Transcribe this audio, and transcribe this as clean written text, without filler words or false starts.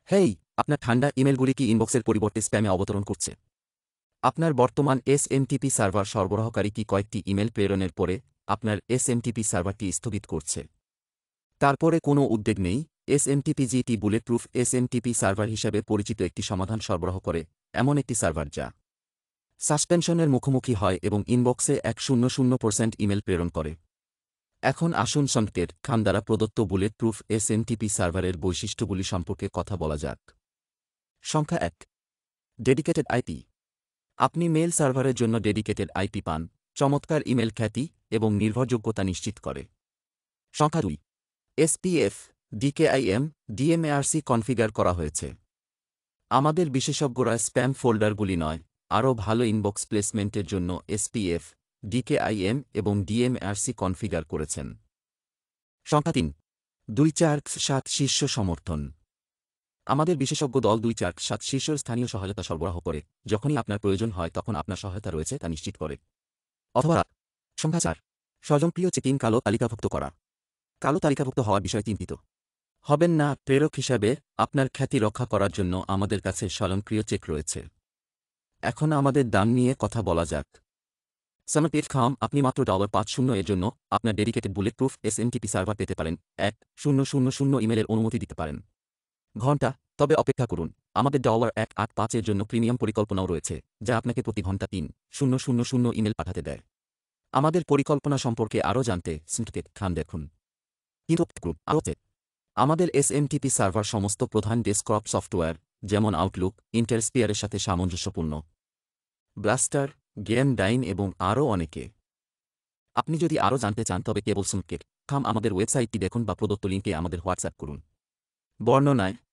হেই, আপনার ঠান্ডা ইমেলগুলি কি ইনবক্সের পরিবর্তে স্প্যামে অবতরণ করছে? আপনার বর্তমান এসএমটিপি সার্ভার সরবরাহকারী কি কয়েকটি ইমেল প্রেরণের পরে আপনার এসএমটিপি সার্ভারটি স্থগিত করছে? তারপরে কোনো উদ্বেগ নেই। এসএমটিপি বুলেটপ্রুফ এসএমটিপি সার্ভার হিসাবে পরিচিত একটি সমাধান সরবরাহ করে, এমন একটি সার্ভার যা সাসপেনশনের মুখোমুখি হয় এবং ইনবক্সে 100% ইমেল প্রেরণ করে। এখন আসুন সংকেতের খাম দ্বারা প্রদত্ত বুলেটপ্রুফ এসএমটিপি সার্ভারের বৈশিষ্ট্যগুলি সম্পর্কে কথা বলা যাক। সংখ্যা 1, ডেডিকেটেড আইপি। আপনি মেল সার্ভারের জন্য ডেডিকেটেড আইপি পান, চমৎকার ইমেল খ্যাতি এবং নির্ভরযোগ্যতা নিশ্চিত করে। সংখ্যা 2, এসপিএফ, DKIM, DMARC কনফিগার করা হয়েছে। আমাদের বিশেষজ্ঞরা স্প্যাম ফোল্ডারগুলি নয়, আরও ভালো ইনবক্স প্লেসমেন্টের জন্য SPF, DKIM এবং DMARC কনফিগার করেছেন। সংখ্যা 3, 247 শীর্ষ সমর্থন। আমাদের বিশেষজ্ঞ দল 247 শীর্ষ স্থানীয় সহায়তা সরবরাহ করে, যখনই আপনার প্রয়োজন হয় তখন আপনার সহায়তা রয়েছে তা নিশ্চিত করে। অথবা সংখ্যা 4, স্বজনপ্রিয় চেকিং কালো তালিকাভুক্ত করা। কালো তালিকাভুক্ত হওয়ার বিষয়ে চিন্তিত হবেন না। প্রেরক হিসাবে আপনার খ্যাতি রক্ষা করার জন্য আমাদের কাছে স্বয়ংক্রিয় চেক রয়েছে। এখন আমাদের দাম নিয়ে কথা বলা যাক। Smtp আপনি মাত্র $500 এর জন্য আপনার ডেডিকেটেড বুলেটপ্রুফ এসএমটিপি সার্ভার পেতে পারেন। 1000 ইমেলের অনুমতি দিতে পারেন। ঘণ্টা, তবে অপেক্ষা করুন, আমাদের $185 এর জন্য প্রিমিয়াম পরিকল্পনাও রয়েছে, যা আপনাকে প্রতি ঘণ্টা 3000 ইমেল পাঠাতে দেয়। আমাদের পরিকল্পনা সম্পর্কে আরও জানতে Smtp দেখুন। কিন্তু আমাদের এসএমটিপি সার্ভার সমস্ত প্রধান ডেস্কটপ সফটওয়্যার, যেমন আউটলুক, ইন্টারস্পিয়ারের সাথে সামঞ্জস্যপূর্ণ। ব্লাস্টার, GameDyn এবং আরও অনেকে। আপনি যদি আরও জানতে চান তবে কেবল Smtp আমাদের ওয়েবসাইটটি দেখুন বা প্রদত্ত লিঙ্কে আমাদের হোয়াটসঅ্যাপ করুন। বর্ণনায়